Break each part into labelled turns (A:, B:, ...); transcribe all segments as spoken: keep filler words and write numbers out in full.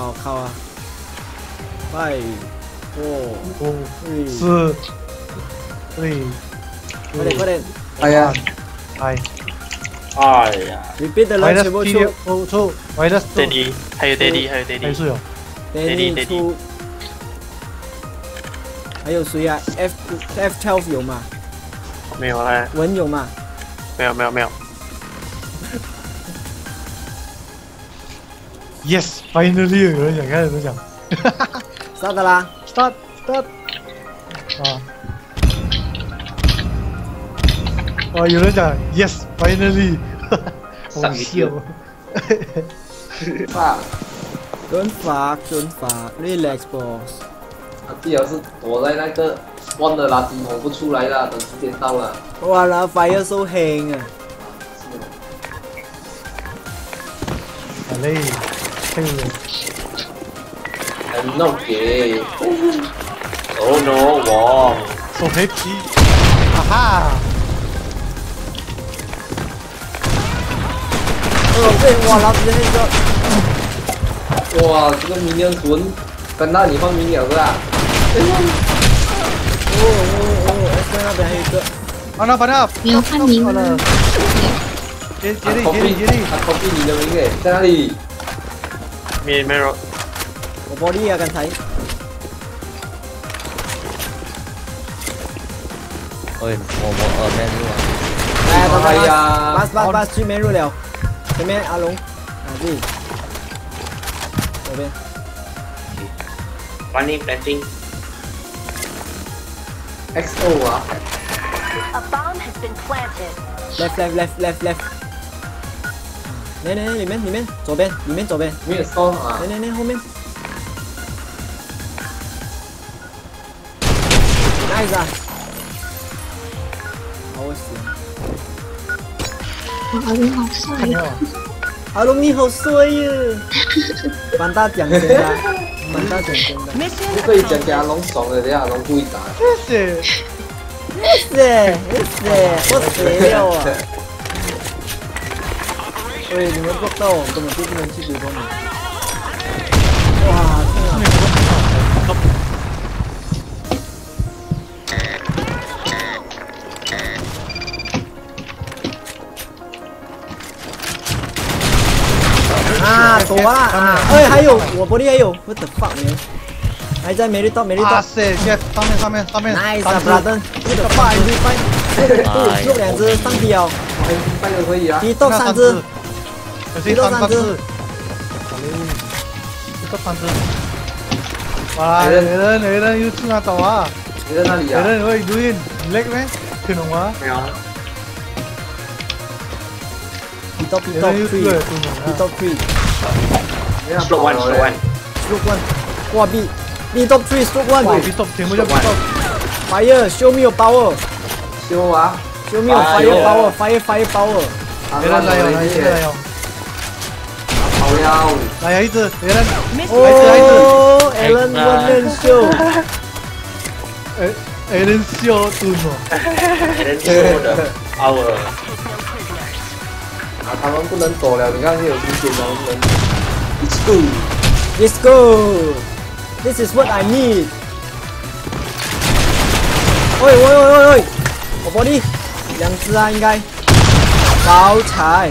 A: 靠靠啊 ！Five, four,
B: 五、
A: three，
B: 四、three，
A: 快点快点！
C: 哎呀，
B: 哎，
D: 哎呀
A: repeat 的人全部出。
B: 出出 ，minus
D: ，Daddy，还有 Daddy， 还有
B: 还
D: Daddy，
B: 是有
A: Danny 出。还有谁啊 ？F F twelve 有吗？
D: 没有啦，
A: 文有吗？
D: 没有没有没有。
B: ，yes， finally 有人想看，有人想
A: start 啦
B: ，start start， 啊，哦，有人讲 yes finally， 好笑。
C: 啊，
A: 蹲法蹲法 ，relax boss。
C: 他弟儿是躲在那个 spawn 的垃圾桶不出来了，等时间到了。
A: 哇啦 ，fire so hang 啊！
B: 好嘞，这个。
C: 很弄给。
D: Oh no， 我
B: 手皮皮，哈哈！
A: 哦，对，哇，老子那个，
C: 哇，这个明年魂跟到你放明了是吧？
A: 哦哦哦 ，S 那边还有一个，
B: 完了完了，
E: 没有换名了。
B: 杰杰力杰力杰力，
C: 他 copy 你的名诶，在哪里？
D: 没没有。
A: 我 body 啊，刚才。
F: 喂，我我呃没入啊。
A: 哎，他
C: 哎呀，
A: 巴斯巴斯巴斯去没入了，前面阿龙，啊自己，左边。
D: Running planting。
C: X O 啊
G: A bomb has been planted.
A: Left left left left left。来来来，里面里面，左边里面左边。
C: 没有 spawn 啊
A: 来。来来后面。Nice 啊！好我死了。
E: 阿龙好帅呀！
A: 阿龙你好帅呀！满大奖真的，满大奖真的。
C: 不可以讲给阿龙爽的，等下阿龙故意打。
B: 谢谢。
A: 谢谢谢谢，我死了啊！喂，你们不到，根本就不能去主攻你。哇，天啊！啊，躲啊！啊，哎，还有我玻璃还有 ，what the fuck man？还在美丽岛，美丽岛。
B: 哇塞，现在上面上面上面。
A: Nice 啊 ，brother！这个 five v five，录两只上标。
C: 哎，半个可以啊。
A: 一到三只。
B: 一到三只，好嘞，一到三只。哇，有人有人又去哪走啊？
C: 你在哪里啊？
B: 有人喂，录音，你叻咩？听懂吗？
D: 没有。
A: 一到一到 three， 一到 three。
D: Stroke one, stroke one.
A: Stroke one， 哇 B B top three stroke one。
B: 哇 B top 全部就 B top。
A: Fire show me your power。
C: 修啊
A: ！Show me your fire power, fire fire power。
B: 有人来有来有来有。
C: 好了，
B: 来有一只，有人，
A: 哦 ，Alan one man show。
B: 哎 ，Alan show 蹲哦。
D: Alan show 的 power。
C: 啊，他们不能躲了，你看有时间了，我们 Let's go,
A: Let's go. This is what I need. 喂喂喂喂喂，我 body 两只啊，应该。招财。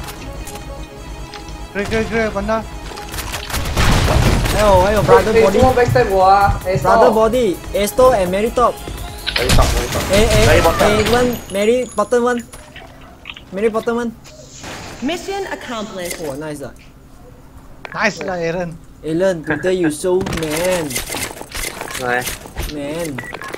B: 可以可以可以，完了。
A: 还有还有 brother body。
C: backstab 我啊
A: brother body, A store and Mary top.
D: 可以上，可以上。
A: A A A one, Mary bottom one. Mary bottom one.
G: Mission accomplished.
A: 哇 ，nice 啊
B: ，nice 啦 ，Alan。
A: Alan, today you so man.
D: 来
A: Man.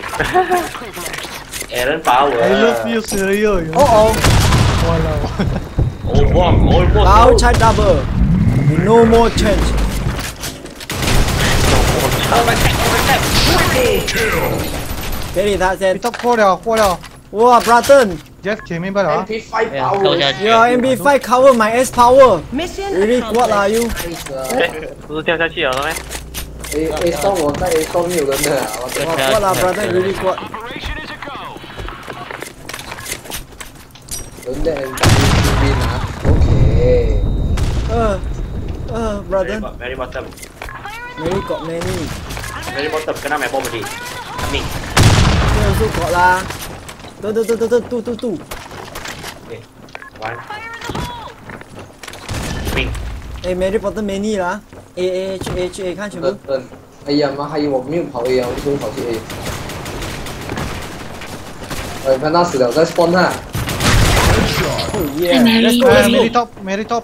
D: ，Alan power。
B: I love you, Sergio。
A: 哦哦。
B: 完了。
D: Oh wow, oh wow.
A: 包拆 double. No more change. Carry 他先。
B: 你破了破了。
A: 哇 ，brother.
B: Jeff 前面不了啊。
C: M P five power，
A: Your M P five cover my S power.
G: Mission
A: Really, what are you?
D: 哎，不是掉下去了吗？
C: A A store 我在 A store 没有人的，我的
A: What are brother? Really what?
C: 人的 M W 这边啊 ，OK。
A: 呃呃 brother.
D: Very bottom.
A: Mary got many.
D: Mary bottom kena main bomb tadi. Coming.
A: Dia also got lah. Tu tu tu tu tu tu tu tu.
D: Okay. One. Coming.
A: 哎 ，Mary bottom many 啦 ，A A H H A 看全部。
C: 嗯嗯，哎呀妈，还有我没有跑 A 啊，我为什么跑去 A？ 哎，看他死了，再 spawn 他。
A: Oh yeah，let's go
B: Eh,
A: let's
B: Mary
A: go。
B: top, Mary top.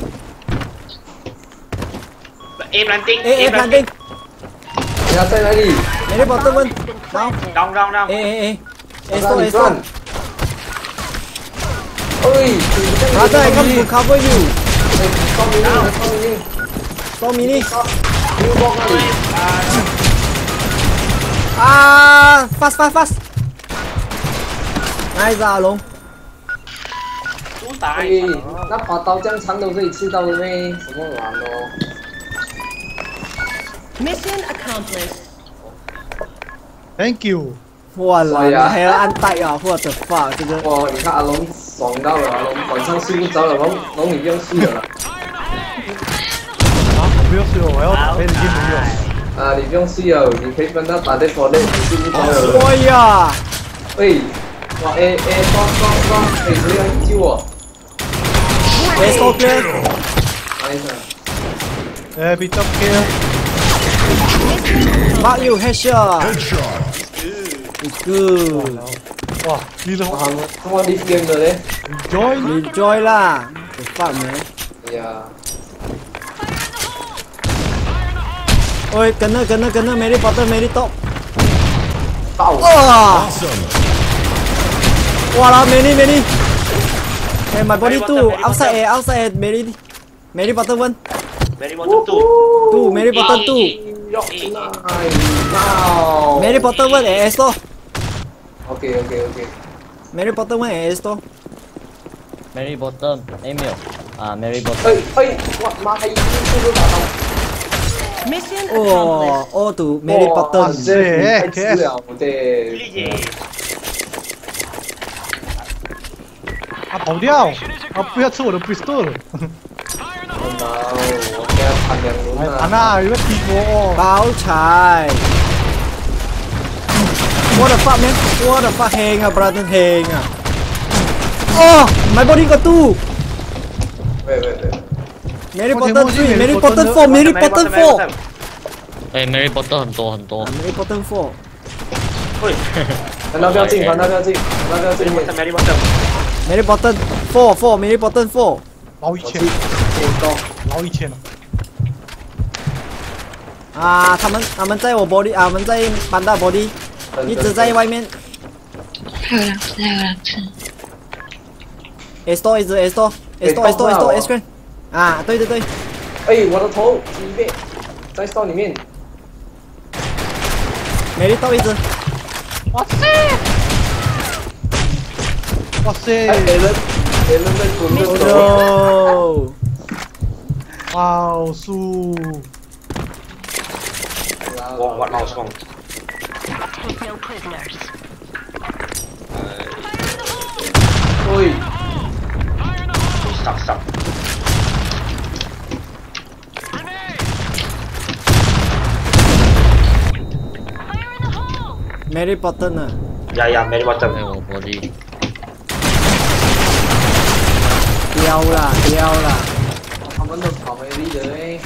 D: A planting.
A: A A planting。
C: 你要在哪里？
A: Mary bottom one。
G: Has been
A: Down。
G: planted.
D: Down down down.
A: A A A。A
C: 让
A: store
C: 你
A: A
C: 转
A: store。。
C: 哎，
A: Brother I come to cover you。
C: 哎，双明令，双明令，
A: Store mini。
C: 没有光那里。
A: 啊 ，fast fast fast。Nice 啊，龙。
D: 猪打。
C: 哎，那把刀这样长都可以刺到的咩？什么玩哦？
G: Mission accomplished.
B: Thank you.
A: 哇啦，
C: 帅啊
A: 你还要按带啊，what the fuck，这个。
C: 哇，你看阿龙爽到了，阿龙晚上睡不着了，龙龙你不用睡了啦。
B: 啊，我不要睡了，我要打别的 game 没有。
C: 啊，你不用睡了，你可以跟他打在火内，你睡不着了。
A: 哎呀，
C: 喂，哇 A A 双双双，哎，谁来救我？
A: A store clear。
C: nice。
B: Eh, be top kill.
A: Mark you headshot。It's good。
B: 哇，你的
C: 哇，他妈 leave game 的嘞。
B: joy
A: Enjoy 啦，the fuck man。
C: 哎呀，
A: 喂，跟着跟着跟着 ，Mary bottom Mary top。
C: 到了。
A: 哇！哇啦，Mary Mary。哎，my body two outside A outside A Mary Mary bottom one
D: Mary bottom two.
A: two Mary bottom two
C: 哎，wow。
A: Mary bottom one A store
C: OK OK OK。
A: Mary bottom one A store。
F: Mary bottom，哎没有啊，Mary bottom。
C: 哎哎，我妈还一次都打到。
G: Mission
A: 哇
G: accomplished.
A: ，all to Mary
C: 哇
A: bottom。
C: 这太吃了我的。
D: 理解。
B: 啊，跑掉！啊，不要吃我的 pistol！
C: no， 我给他砍两轮
B: 哎，
C: 了。
B: 安娜，有个踢我！
A: 包柴。What the fuck man？What the fuck 輕啊 ，brother 輕啊！哦，my body got two。
C: 喂喂喂。
A: Mary bottom three Mary bottom four Mary bottom four。
F: 哎，Mary bottom 很多很多。
A: Mary bottom four。
D: 喂，
C: 反倒不要进，反倒不要进，反倒不要进。
D: Mary bottom。
A: Mary bottom four four Mary bottom four。
B: 捞一千，捞一千了。
A: 啊，他们他们在我 body 啊，他们在搬大 body， 一直在外面。
E: 还有两次，还有两次。
A: A store 一直 A store A store A store A store A screen。啊，对对对。
C: 哎，我的头里面，在 store 里面。
A: Mary top 一直。
B: 哇塞！哇塞！
C: 哎，给人给人在滚着走。
A: 哦。
B: 哇哦，输！
D: 我我老爽。
G: Take no prisoners.
C: 喂。
D: Stop stop.
A: Mary bottom 啊。
D: 呀呀，Mary bottom。
F: 哎，我 body。
A: 掉啦掉啦。
C: 他们都跑没力的嘞。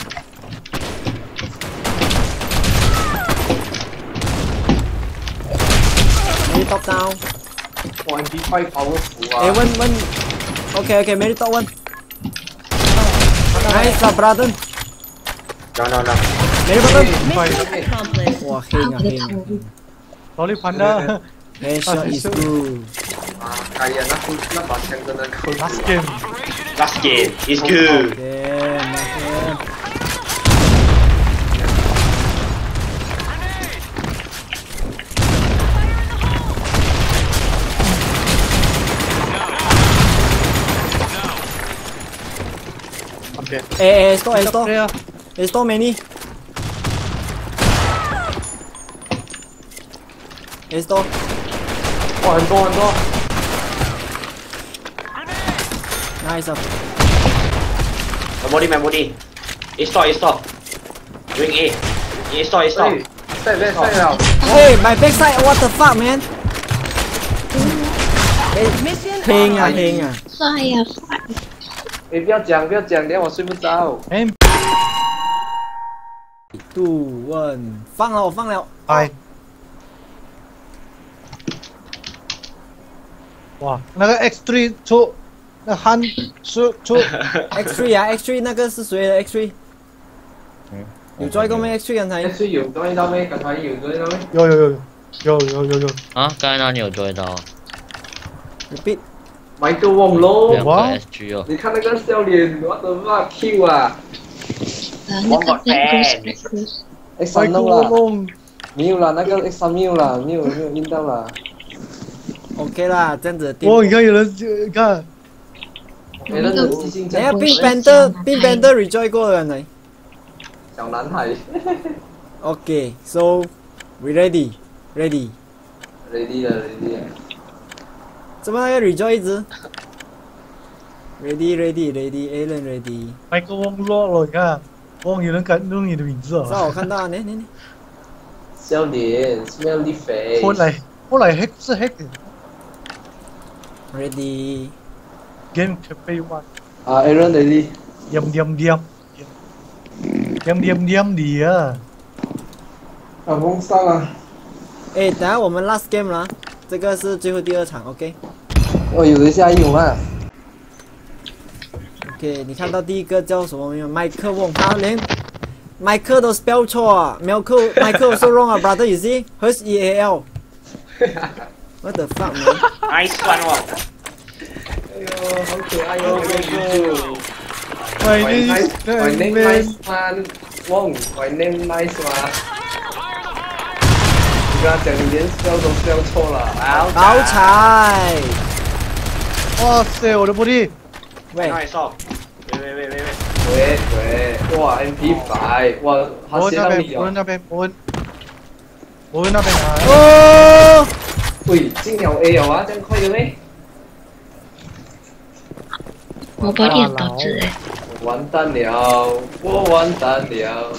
A: Mary top down。
C: 哇 ，M P five 跑不服啊。
A: 哎，one one。OK OK Mary top one。Nice 啦 brother。
D: No no no。
A: Mary bottom。
G: Mission accomplished.
A: 哇，輕啊輕。
B: 老李盘的
A: Headshot is good。
C: 啊，哎呀，那副那把枪真的够毒。
B: ，last game。
D: Last game is good.
A: Damn man。
B: OK。
A: 哎哎，store A store
B: 对啊，
A: A store many。A store。
C: 哇，很多很多。
A: Nice 啊。
D: My body my body. Is stop is stop. Ring A. A stop, A stop.
C: 在在在了。
A: Hey, my backside, what the fuck, man?
G: Mission
A: 拼啊拼啊！
E: 帅呀帅！
C: 哎，不要讲不要讲，等下我睡不着。
B: 哎，
A: 杜问，放了我放了。
B: 哎，哇，那个 X 三 出，那汉出出
A: X 三 啊 ，X 三 那个是谁的 X 三？
F: 嗯，
A: 有追过没 X 三刚才？
C: X 有追到没？刚才有追到没？
B: 有有有有有有有，
F: 啊，刚才哪里有追到？
A: Repeat。
C: 买个网喽！
F: 两个 S G 哦。
C: 你看那个笑脸，我的妈 Q 啊！
E: 呃，那个 Black Bruce Black Bruce，
C: X 三弄了，
B: 龙，
C: 没有了，那个 X 三没有了，没有没有印到了。
A: OK 啦，这样子。
B: 哦，你看有人，你看，
C: 没人有记性，
A: 等下 Pink Panther，Pink Panther rejoin 过了没？
C: 小男孩。
A: Okay, so we ready, ready.
C: ready 了 ready 了。
A: 怎么那个 rejoin 一直 ？Ready, ready, ready, Alan ready。
B: 麦克风落了，你看，忘有人敢用你的名字
A: 是啊，
B: 啊！
A: 我看到啊，你你你。
C: 笑脸 ，smelly face。
B: 后来后来 hack 是 hack
A: Ready。
B: game cafe one，
C: 啊 ，Aaron ready。
B: diam diam diam diam diam diam dia。
C: 啊，蒙上了。
A: 哎，等下我们 last game 啦，这个是最后第二场 ，OK。
C: 哦，有人下一勇啊。
A: OK， 你看到第一个叫什么没有？麦克翁，他连麦克都 spell 错啊，麦克麦克 so wrong 啊 ，brother，you see？ Where's E A L？What the fuck man？
D: Nice one 哦。
C: 哎呦，好可爱哟，这个。
B: My
C: My
B: name
C: nice,
B: is
C: my name nice man， Wong， my name nice 吗？你跟他讲，你连 spell 都 spell 错了，
A: 好彩！
B: 哇塞，我的玻璃！
A: 喂，
D: Nice stop。喂喂喂喂喂。
C: 喂喂，哇 M P 五，哇，他
B: 伯恩那边，
C: 写到你哦。
B: 伯恩那边，伯恩，伯恩那边啊！
A: 哦，
C: 喂，进了 A 了啊，这样快的咩？
E: 我玻璃很多字哎，
C: 完蛋了，我完蛋了。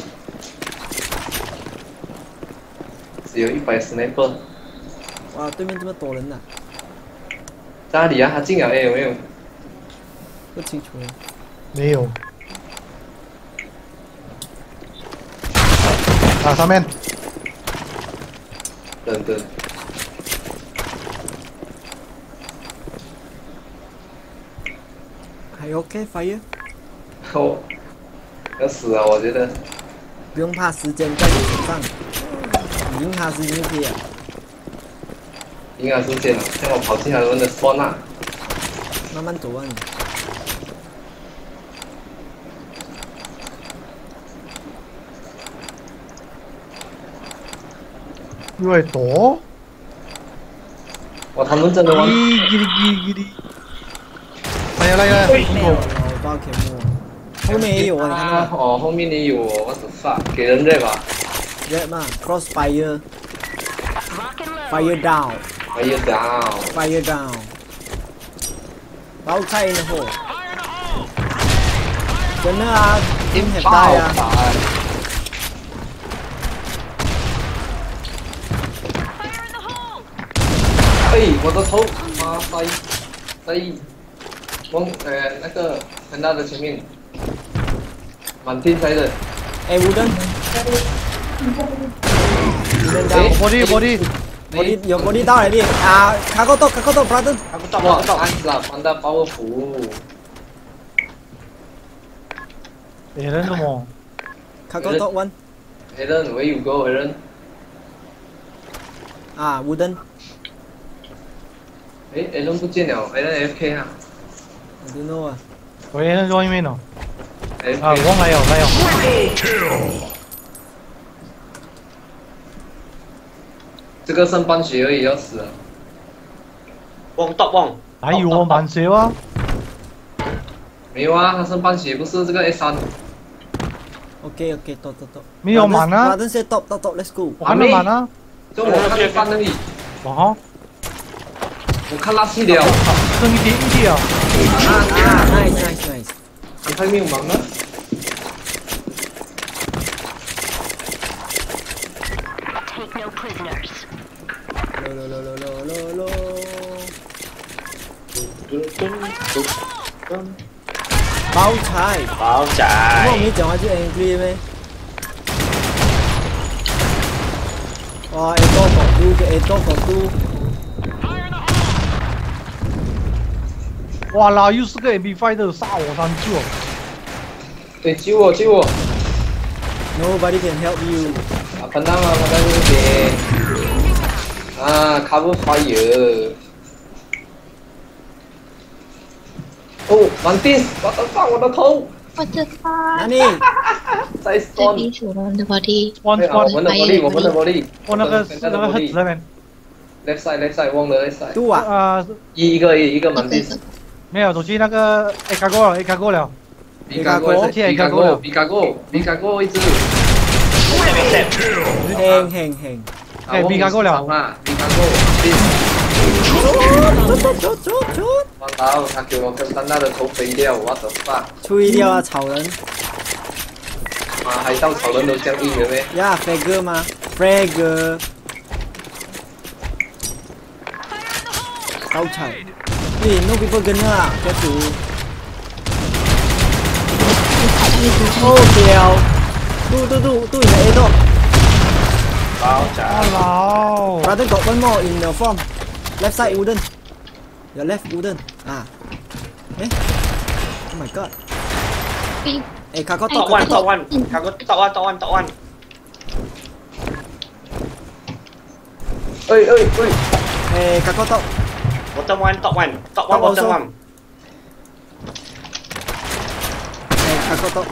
C: 只有一百 sniper，
A: 哇，对面这么多人呐、
C: 在哪里啊？他进了 A 有没有？
A: 不清楚。
B: 没有。啊，上面。
C: 等等，
A: 还 OK，fire，、
C: 哦，要死了，我觉得。
A: 不用怕时间在你手上，赢他时间就可以了。
C: 应该是这样，像我跑进他们的 spawn 啊。
A: 慢慢走啊你。
B: 因为躲。
C: 哇，他们真的玩。
B: 叽叽哩叽叽哩。来呀来呀！
A: 哦，包 K 木，后面也有啊，你看到吗？
C: 哦，后面也有哦，what the fuck， 给人热吧。
A: Red 嘛 ，crossfire，fire down，fire
C: Fire down，
A: down， 包菜的货。真的啊，天很大呀。
C: 哎，我的头，妈塞，在往呃那个很大的前面，满天飞的。
A: 哎，无灯。
C: 哎，
B: 玻璃玻璃。
A: 玻璃有玻璃到来的啊！卡扣豆卡扣豆 brother，
D: 他不到，
C: 哇，
D: 他不到。
C: 安子啊，帮他包个符。
B: 别人什么？
A: 卡扣豆 one
C: Aaron, where you go, Aaron？
A: 啊，无灯。
C: 哎 ，Aaron 不见了 ，Aaron F K 啊
A: I don't know 啊。
B: 喂，那外面呢？
C: ，F
B: 啊，
C: K。
B: 我来有来有。
C: 这个剩半血而已，要死了。
D: 旺 top 旺。
B: 还有我满血啊！
C: 没有啊，他剩半血，不是这个 S 三。
A: OK OK，走走走。
B: 没有满啊
A: brother say top top top，let's go。
B: 我还没满啊！
C: 就我看一半而已，
B: 哇，
C: 我看垃圾了。
B: 剩一点一点啊！
A: 啊啊，nice nice nice。
C: 刚才没有忙啊。
G: Take no prisoners.
A: 咯咯咯咯咯咯咯。包菜。
D: 包仔。
A: 我唔講下啲 angry 咩？哇！A 多角度嘅 A 多角度。
B: 哇啦，又是个 M P 五 的杀我三救。
C: 对，救我救我！
A: Nobody can help you。
C: 啊，喷弹啊，喷弹这边。啊 ，cover fire。哦，满地，我的放我的头。
E: 我的
A: 哪
E: fuck！
A: 里？
C: 在
E: 这
C: spawn。
E: 里是我们的 body。
B: one
C: 对啊，我
B: spot，
C: 们的 body，我们的 body。
B: 我那个那个盒子那边。
C: left side left side，忘了 left side。
A: 度啊！
B: 啊，
C: 一个一个满地。
B: 没有，走去那个 A 卡过了 ，A 卡过了。
C: 比卡过，比卡过，比卡过，比卡过一只。
A: 輕輕輕。
B: 哎，比卡过了。
C: 啊，比卡过。
A: 出出出出出！
C: 完了，他给我跟丹娜的头飞掉，我的妈！
A: 吹掉啊，草人！
C: 妈，海盗草人都这样硬的咩？
A: 呀 ，Fragger 嗎 ？Fragger。刀菜。咦 ，no people gonna 啊，家主。哦，掉！嘟嘟嘟嘟 in the A 度。
D: 包仔。
B: 老。
A: Brother got one more in the form. Left side wooden. Your left wooden. À. Eh? Oh my god. Eh, kakak
D: ต่อ
A: top,
D: วัน
A: kakak
D: ต่อ
A: top.
D: วันเขาก็ต่อวันต่อวันต่อวัน
C: 哎哎哎！
A: Eh, kakak top.
D: วันต่อวันต่อวันต่อวันวันต่อวัน
A: Eh, kakak top.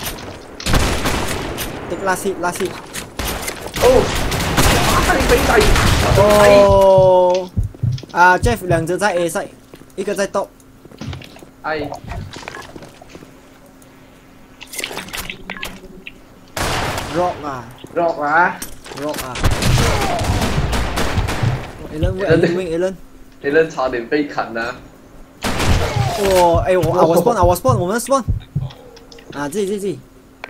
A: Take last hit, last hit.
C: 哦，哇，你飞仔！
A: Oh. À, Jeff 兩隻在 A side，一個在 top。
C: 哎。
A: Rock 啊
C: ，rock 啊
A: ，rock 啊。Alan where are you doing, Alan?
C: ，Alan 差點被砍啊！
A: 哦，哎我啊我 spawn 啊我 spawn 我們 spawn。啊，自己自己自己。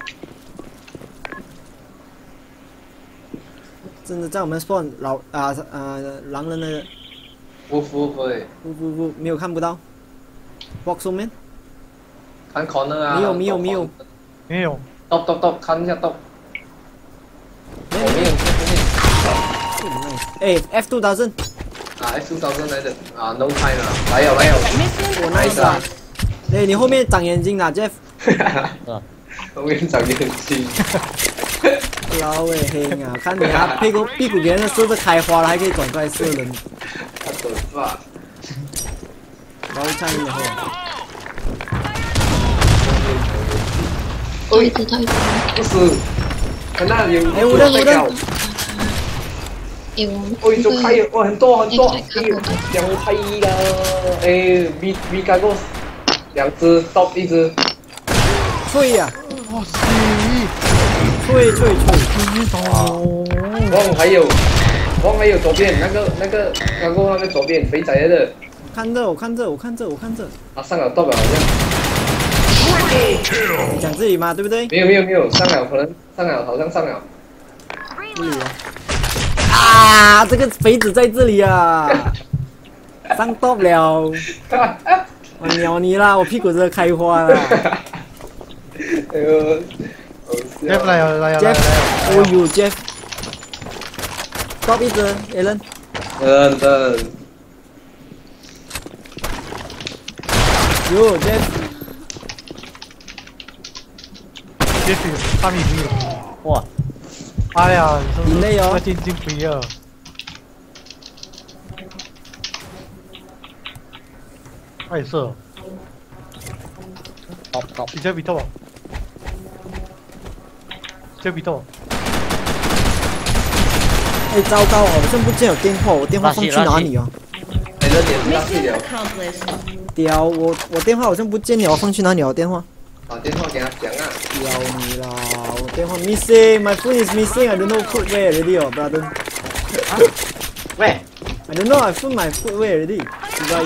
A: 真的在我們 spawn 老啊啊狼人的。
C: 不不不，
A: 不不不，沒有看不到。box 後面。
C: 看 corner 啊。
A: 沒有沒有沒有。
B: 没有。
C: top top top，看一下 top。
A: 沒有沒有。哎 ，F two thousand。
C: 啊 ，F two thousand 來的啊 ，no time 啊，來了來了。
A: 我 nice 啊。哎，你後面長眼睛啦 ，Jeff。
C: 後面長眼睛。
A: 老誒兄啊，看你啊，屁股屁股給人射得開花了，還可以轉過來射人。
C: 我的媽！
A: 老菜以後。
E: 倒一只，倒一只。
C: 不是，那有
A: 哎，无人无人。
E: 哎，我
C: 哦，就开了，哇，很多很多，两拍一了，哎，V V 加过两只 ，top 一只。
A: 脆呀！
B: 哇塞！
A: 脆脆脆！
C: 哦。汪还有，汪还有左边那个那个加过那个左边肥仔来的。
A: 看这，我看这，我看这，我看这。
C: 啊，上了 top 了好像。
A: 你讲这里吗？对不对？
C: 没有没有没有，上了可能上了，好像上了。
A: 这里啊！啊，这个肥子在这里啊！上 top 了！我鸟你啦！我屁股真的开花了。
C: 哎呦
B: ，Jeff 来了来了
A: Jeff，哦呦 Jeff。top 一只 Alan。
C: 等等。
A: 哟 Jeff。
B: 也许他们已经有。
F: 哇！
B: 哎呀，
A: 你累哦。
B: 要进进不要。快射！
F: 好好，
B: 比较比头。这比头。
A: 哎，糟糕，我好像不见有电话，我电话放去哪里啊？
C: 你的点是拉去
G: Mission
C: 了。
G: accomplished.
A: 屌，我我电话好像不见了，我放去哪里啊？电话？
C: 把电话给他讲啊。
A: 屌你啦！我電話 missing，my phone is missing. I don't know put where already, oh brother.
D: 喂
A: I don't know. I put my foot where already. Goodbye.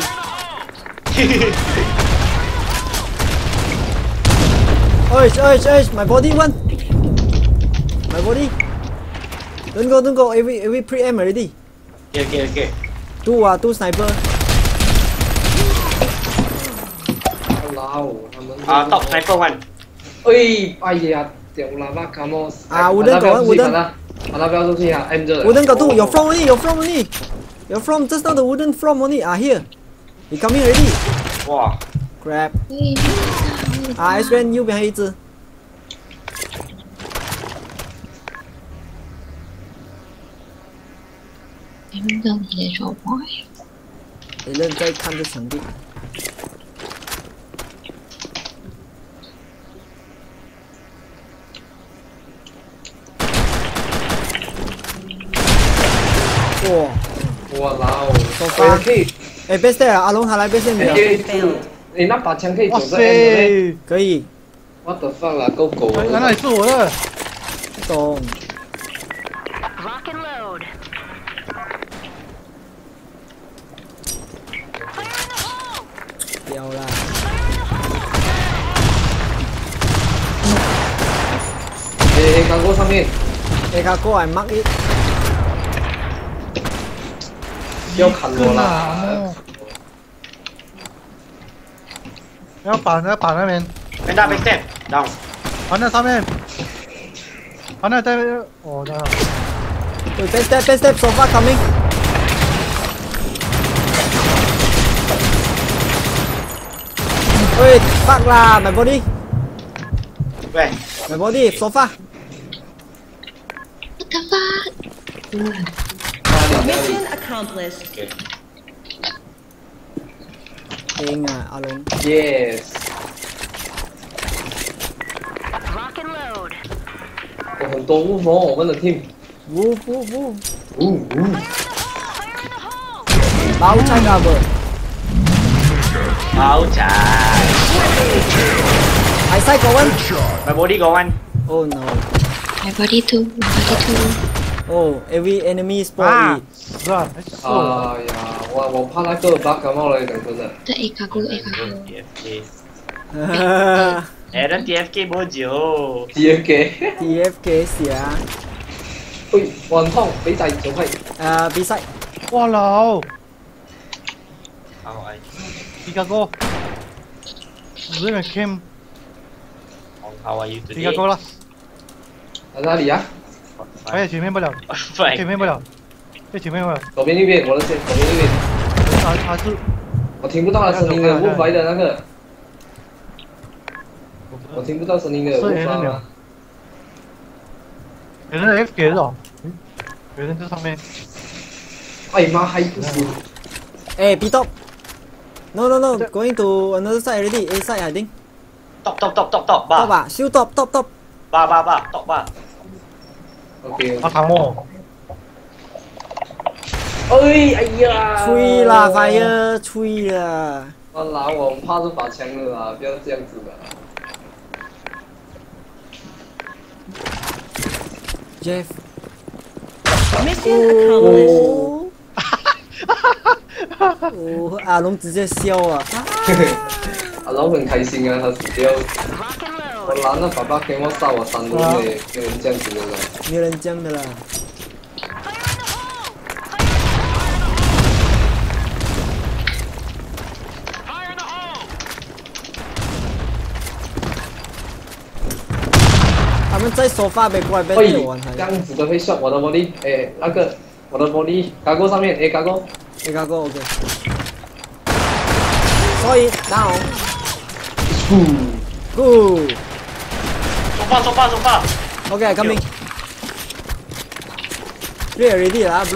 A: Oish, oish, oish. My body one. My body. Don't go, don't go. Every every pre-aim already.
D: Okay, okay, okay.
A: Two ah, two sniper.
C: 老他们。
D: 啊 ，top sniper one。
C: 哎，哎呀，屌喇叭卡莫。
A: 啊，wooden 狗，wooden。
C: 把他标出去啊 ，M 着。
A: Wooden 狗 two, your from only, your from only. Your from just now the wooden from only. Ah here. He coming already.
D: 哇
A: Grab.
E: 喂，
A: 啊 ，S Ren 右边还有一只。
E: 你们到底在说话呀？
A: 有人在看着墙壁。哇！
C: 哇老，
A: 手发
C: 可以。
A: 哎 ，best day 啊，阿龙他来 best day 没有？
C: 你那把枪可以
B: 哇
C: 走在 M
B: 塞！
A: 可以。
C: What the fuck 啦，够狗
B: 哎，那里是我的。
A: 不懂。
G: Lock and load.
A: 掉啦！
C: 诶，刚过上面，
A: 哎，他过来 mark it。
C: 不要砍我啦！
B: 要把那把那边，
D: ，Panda back step down。
B: 把那上面，把那在哦，那。
A: Wait, best step, best step, so far coming. Wait, fuck lah, my body,
D: Where?
A: my body, so far.
E: What the fuck？
G: Mission accomplished.
D: Okay.
A: 赢啊，阿龍。
C: Yes。
G: Lock and load.
C: 有很多巫魔，我们的 team。
A: 呜呜呜，
C: 呜呜。
A: 包菜噶不？
D: 好惨
A: I side got one.
D: My body got one.
A: Oh no.
E: My body too. My body too.
A: Oh, every enemy
B: 啊
A: spawn.
B: 是啊，还死我。
C: 哎呀，我我怕那个把感冒了，讲真的。
E: 在 A 卡过 A 卡过。
D: T F K。
A: 哈
D: Aaron T F K 冇久。
C: T F K。
A: T F K 寫
C: 喂，我很痛，肥仔小屁。
A: 誒比賽。
B: 哇老，
D: 好哎。
B: 皮卡哥，这边 cam，
D: How are you
B: 皮卡
D: today?
B: 哥了，
C: 在哪里啊？
B: 哎呀，前面不了，
D: Fine.
B: 前面不了，在前面不了，
C: 左边右边，我的线，左边右边。
B: 他他是，
C: 我听不到他声音的，雾白的那个。我听不到声音的，雾白啊。
B: 有人 F 给了，有人在上面。
C: 哎妈，还不死！
A: 誒 B top。No no no, going to another side already. A side I think.
D: Top top top top top
A: Top
D: bar.
A: 啊，燒 top top top。
D: Bar bar bar top bar.
C: OK。
B: 他砍我。
C: 哎哎呀！
A: 吹啦 ，fire 吹啦。
C: 我拿我怕这把枪了啦，不要这样子的。
A: Jeff。
G: Mission accomplished.
A: 哦，阿龍直接笑啊！
C: 阿老很开心啊，他死掉。
G: Lock and
C: 我
G: load.
C: 拿那把把给我杀我三轮嘞，没有人这样子的了。
A: 沒有人這樣的啦。他們在沙發被過來被
C: 喂，
A: 對玩
C: 这样子的会 shot 我的 body， 哎，那个我的 body， 卡钩上面，哎，卡钩。
A: 你嗰個 OK。所以 down。Good。
D: Sofa sofa sofa.
A: OK coming。Clear already 啦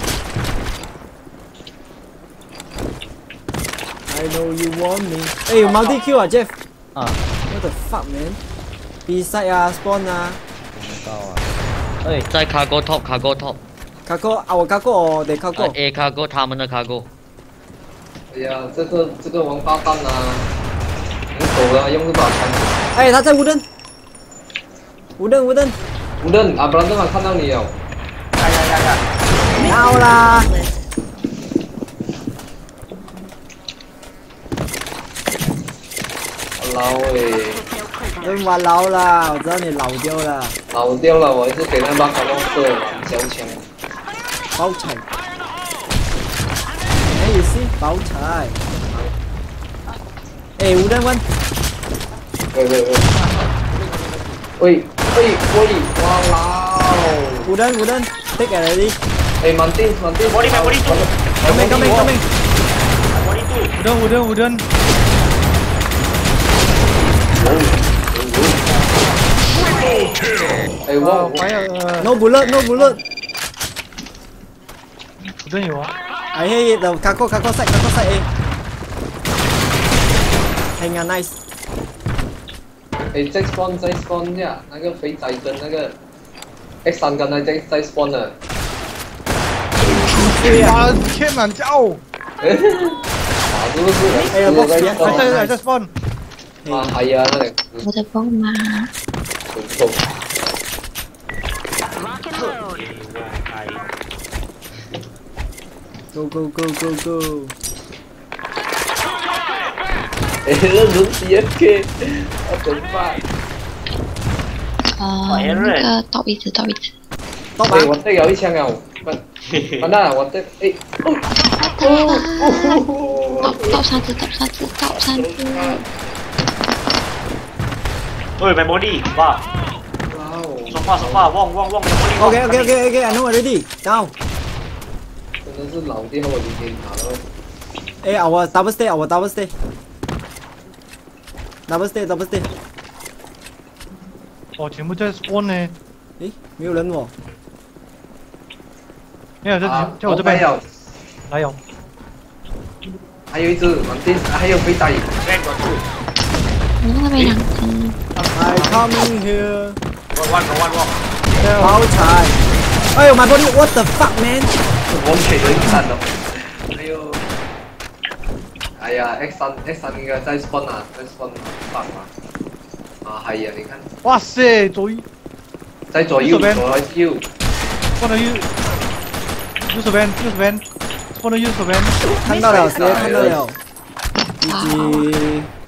A: bro。I know you want me。哎，有 multi kill 啊 Jeff。
F: 啊，
A: What the fuck man？ B-side 啊 spawn 啊。
F: 到啊。哎，在 cargo top cargo top。
A: 卡哥啊，我卡哥哦，得卡哥。
F: A cargo 他们的 cargo。
C: 哎呀，这个这个王八蛋啊，很狗啊，用这把枪。
A: 哎，他在无灯。无灯无灯。
C: 无论啊，不然正好看到你哦。
D: 呀呀呀呀！
A: 到啦。
C: 老诶。
A: 真玩老了，我知道你老掉了。
C: 老掉了，我一直给那把卡梦射小枪。
A: 包菜。哎，意思包菜。哎，无人问。
C: 喂喂喂。喂喂喂！哇啦！
A: 无人无人 ，take it ready。
C: 哎，满地满地。
D: Body man, body two.
A: Coming coming coming。
D: Body two.
B: Udon, udon, udon.
C: Hey,
B: Wow,
C: wow,
B: fire.
A: No bullet no bullet。
B: udon 有啊。
A: I hate it. The kako kako side kako side A。Hang on nice。
C: 哎，再 spawn 再 spawn 呀，那个肥仔跟那个 X 三跟那再再 spawn 了。
B: 哇，天满叫！
C: 哎，啊，是不是？
A: 哎呀
C: 是在
B: 还
C: spawn
B: 在还在 spawn。
C: 啊，哎呀，那个
E: 我的宝马，
C: 不错。
G: Lock and load.
A: Go go go go go。
C: 哎，那轮 D F K， 我怎么办？
E: 呃，那个倒位置，倒位置。
A: 到吧
C: 哎，。我队有一枪啊！完完蛋，我队哎哦哦
E: 倒倒三只，倒三只，倒三只。
D: Ôi, mày body, ba.
C: 哦！
D: Sofa, sofa, vong, vong, vong, body.
A: OK OK OK OK I know already。Down。
C: 真的是老掉我已经打了。
A: 哎，our double stay our double stay。double stay double stay。
B: 哦，全部在 spawn 呢。
A: 诶，没有人哦。
B: 没有，在
C: 啊，
B: 在我这边。
C: 有，
B: 来有。
C: 还有一只满地，还有肥仔。
D: Red, got two.
E: 我那边两只。
A: I coming here。
D: Got one, got one, one.
A: 包菜。哎呦 my body what the fuck man。
C: 我们铁有一站了。哎呦！哎呀 ，X 三 X 三应该在 spawn 啊，在 spawn ฝั่嘛。啊，係啊，你看，
B: 哇塞，左一
C: 在左右，
B: 右邊
C: 左右。
B: spawn 到右，右手边，右手边，spawn 到右手边。
A: 看到了，直接看到了。G G。